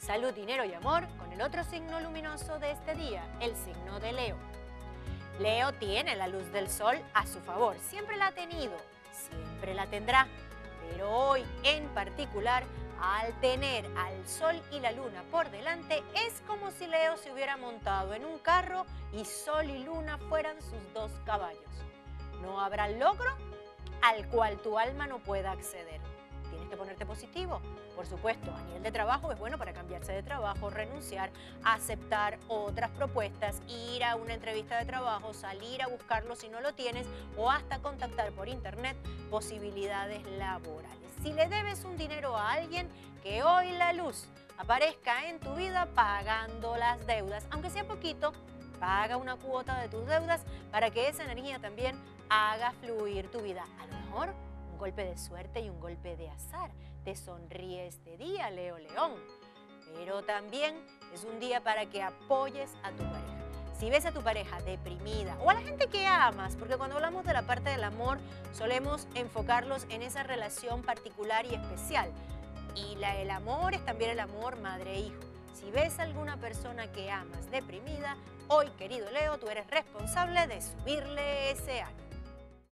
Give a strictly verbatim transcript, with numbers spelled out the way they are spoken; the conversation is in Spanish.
salud, dinero y amor con el otro signo luminoso de este día, el signo de Leo. Leo tiene la luz del sol a su favor, siempre la ha tenido, siempre la tendrá, pero hoy en particular, al tener al sol y la luna por delante, es como si Leo se hubiera montado en un carro y sol y luna fueran sus dos caballos. No habrá logro al cual tu alma no pueda acceder. Tienes que ponerte positivo. Por supuesto, a nivel de trabajo es bueno para cambiarse de trabajo, renunciar, aceptar otras propuestas, ir a una entrevista de trabajo, salir a buscarlo si no lo tienes o hasta contactar por internet posibilidades laborales. Si le debes un dinero a alguien, que hoy la luz aparezca en tu vida pagando las deudas, aunque sea poquito. Paga una cuota de tus deudas para que esa energía también haga fluir tu vida. A lo mejor un golpe de suerte y un golpe de azar te sonríe este día, Leo León. Pero también es un día para que apoyes a tu pareja. Si ves a tu pareja deprimida o a la gente que amas, porque cuando hablamos de la parte del amor solemos enfocarlos en esa relación particular y especial. Y la, el amor es también el amor madre-hijo. Si ves a alguna persona que amas deprimida, hoy, querido Leo, tú eres responsable de subirle ese ánimo.